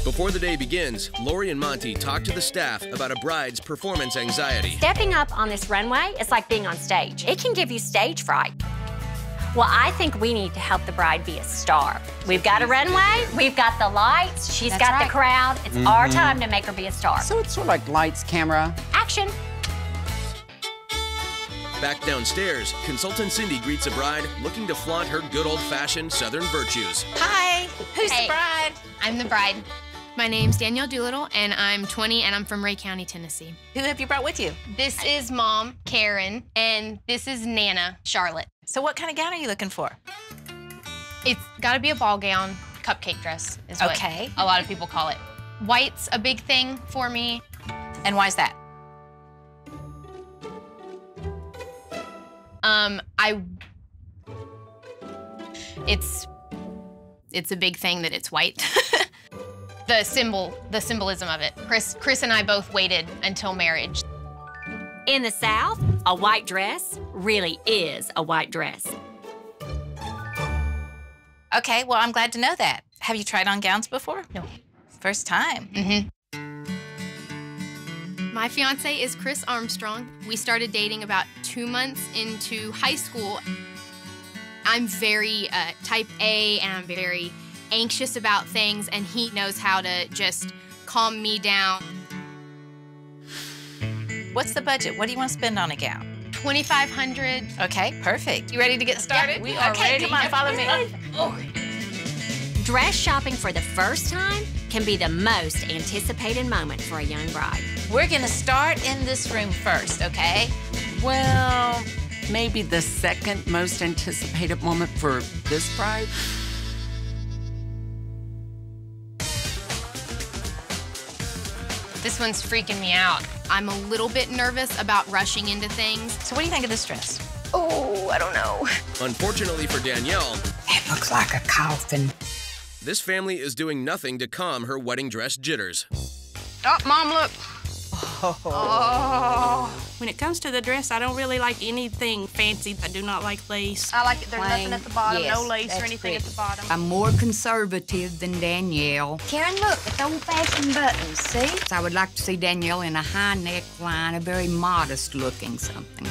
Before the day begins, Lori and Monty talk to the staff about a bride's performance anxiety. Stepping up on this runway is like being on stage. It can give you stage fright. Well, I think we need to help the bride be a star. We've got a runway, we've got the lights, she's got the crowd. It's our time to make her be a star. So it's sort of like lights, camera. Action. Back downstairs, consultant Cindy greets a bride looking to flaunt her good old-fashioned Southern virtues. Hi, who's the bride? I'm the bride. My name's Danielle Doolittle, and I'm 20, and I'm from Ray County, Tennessee. Who have you brought with you? This is Mom, Karen, and this is Nana, Charlotte. So what kind of gown are you looking for? It's got to be a ball gown, cupcake dress is what a lot of people call it. White's a big thing for me. And why's that? It's a big thing that it's white. The symbolism of it. Chris and I both waited until marriage. In the South, a white dress really is a white dress. Okay, well, I'm glad to know that. Have you tried on gowns before? No. First time. My fiance is Chris Armstrong. We started dating about 2 months into high school. I'm very type A, and I'm very anxious about things, and he knows how to just calm me down. What's the budget? What do you want to spend on a gown? $2,500. Okay, perfect. You ready to get started? Yeah, we are ready. Come on, follow me. Dress shopping for the first time can be the most anticipated moment for a young bride. We're gonna start in this room first, okay? Well, maybe the second most anticipated moment for this bride. This one's freaking me out. I'm a little bit nervous about rushing into things. So what do you think of this dress? Oh, I don't know. Unfortunately for Danielle, It looks like a coffin. this family is doing nothing to calm her wedding dress jitters. Oh, Mom, look. When it comes to the dress, I don't really like anything fancy. I do not like lace. I like it. There's Plain. nothing at the bottom, Yes, no lace or that's anything at pretty. the bottom. I'm more conservative than Danielle. Karen, look, it's old-fashioned buttons, see? I would like to see Danielle in a high neckline, a very modest-looking something.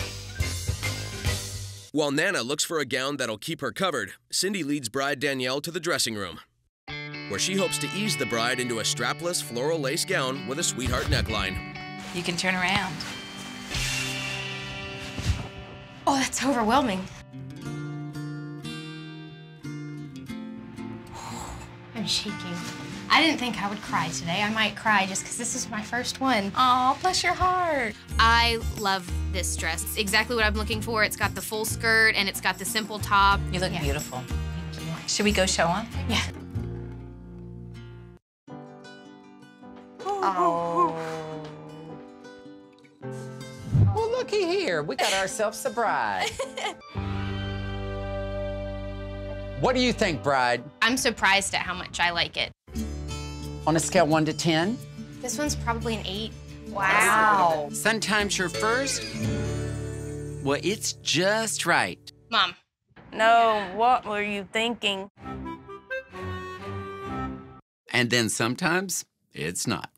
While Nana looks for a gown that'll keep her covered, Cindy leads bride Danielle to the dressing room, where she hopes to ease the bride into a strapless floral lace gown with a sweetheart neckline. You can turn around. Oh, that's overwhelming. I'm shaking. I didn't think I would cry today. I might cry just because this is my first one. Oh, bless your heart. I love this dress. It's exactly what I'm looking for. It's got the full skirt and it's got the simple top. You look beautiful. Should we go show them? Yeah. Oh. Well, looky here. We got ourselves a bride. What do you think, bride? I'm surprised at how much I like it. On a scale 1 to 10? This one's probably an 8. Wow. Sometimes you're first. Well, it's just right. Mom. No, what were you thinking? And then sometimes it's not.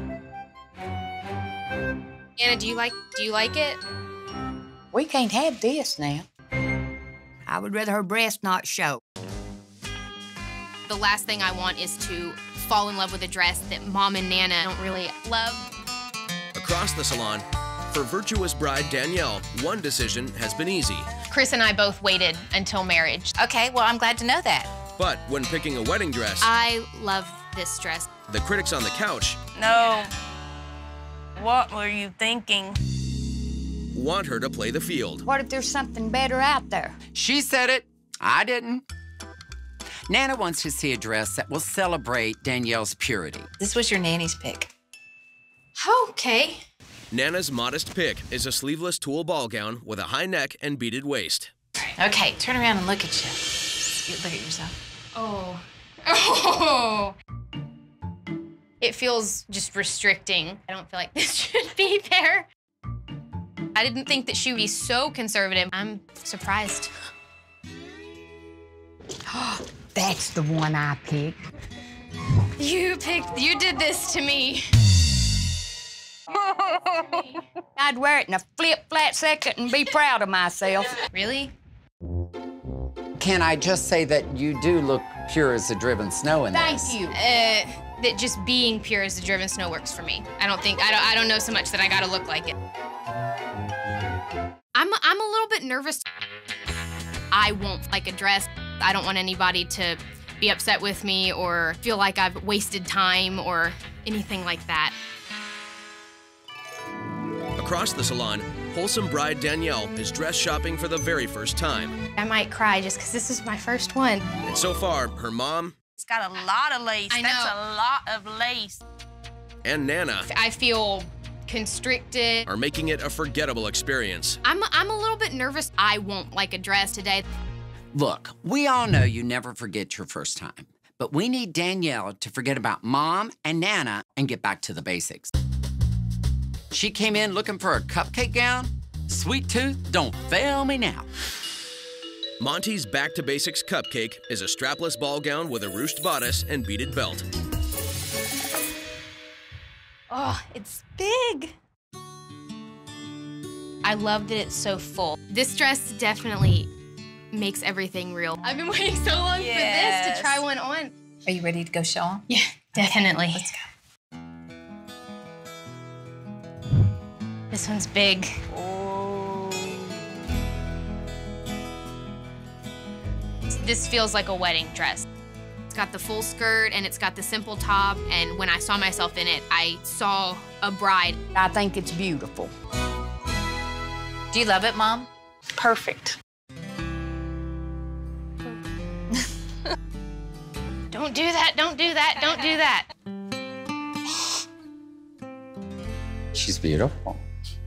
Anna, do you like it? We can't have this now. I would rather her breast not show. The last thing I want is to fall in love with a dress that Mom and Nana don't really love. Across the salon, for virtuous bride Danielle, one decision has been easy. Chris and I both waited until marriage. Okay, well, I'm glad to know that. But when picking a wedding dress, I love this dress. the critics on the couch No, what were you thinking? want her to play the field. What if there's something better out there? She said it. I didn't. Nana wants to see a dress that will celebrate Danielle's purity. This was your nanny's pick. Okay. Nana's modest pick is a sleeveless tulle ball gown with a high neck and beaded waist. Okay, turn around and look at you. Look at yourself. Oh. Oh. It feels just restricting. I don't feel like this should be there. I didn't think that she would be so conservative. I'm surprised. That's the one I picked. You did this to me. I'd wear it in a flip-flat second and be proud of myself. Really? Can I just say that you do look pure as the driven snow in Thank this? you. That just being pure as the driven snow works for me. I don't know so much that I gotta look like it. I'm a little bit nervous. I won't like a dress. I don't want anybody to be upset with me or feel like I've wasted time or anything like that. Across the salon, wholesome bride Danielle is dress shopping for the very first time. I might cry just because this is my first one. And so far, her mom It's got a lot of lace. I know. That's a lot of lace. and Nana I feel constricted. are making it a forgettable experience. I'm a little bit nervous. I won't like a dress today. Look, we all know you never forget your first time, but we need Danielle to forget about Mom and Nana and get back to the basics. She came in looking for a cupcake gown. Sweet tooth, don't fail me now. Monty's Back to Basics cupcake is a strapless ball gown with a ruched bodice and beaded belt. Oh, it's big. I love that it's so full. This dress definitely makes everything real. I've been waiting so long for this to try one on. Are you ready to go show them? Yeah, definitely. Let's go. This one's big. This feels like a wedding dress. It's got the full skirt and it's got the simple top, and when I saw myself in it, I saw a bride. I think it's beautiful. Do you love it, Mom? Perfect. Don't do that, don't do that, don't do that. She's beautiful.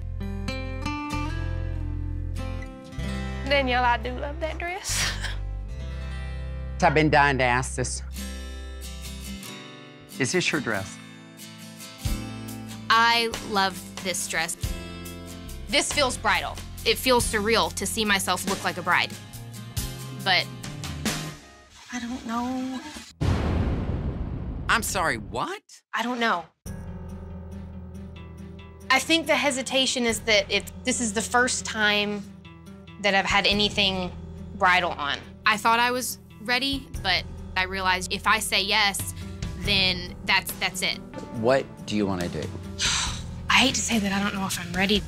Danielle, I do love that dress. I've been dying to ask this. Is this your dress? I love this dress. This feels bridal. It feels surreal to see myself look like a bride. But I don't know. I'm sorry, what? I don't know. I think the hesitation is that this is the first time that I've had anything bridal on. I thought I was ready, but I realized if I say yes, then that's it. What do you want to do? I hate to say that I don't know if I'm ready.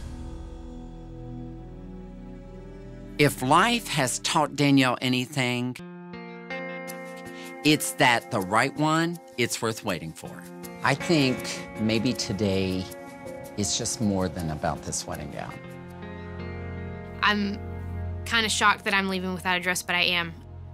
If life has taught Danielle anything, it's that the right one, it's worth waiting for. I think maybe today is just more than about this wedding gown. I'm kind of shocked that I'm leaving without a dress, but I am.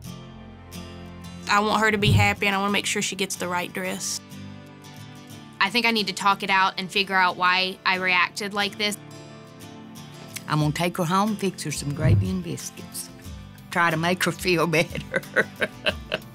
I want her to be happy, and I want to make sure she gets the right dress. I think I need to talk it out and figure out why I reacted like this. I'm gonna take her home, fix her some gravy and biscuits. Try to make her feel better.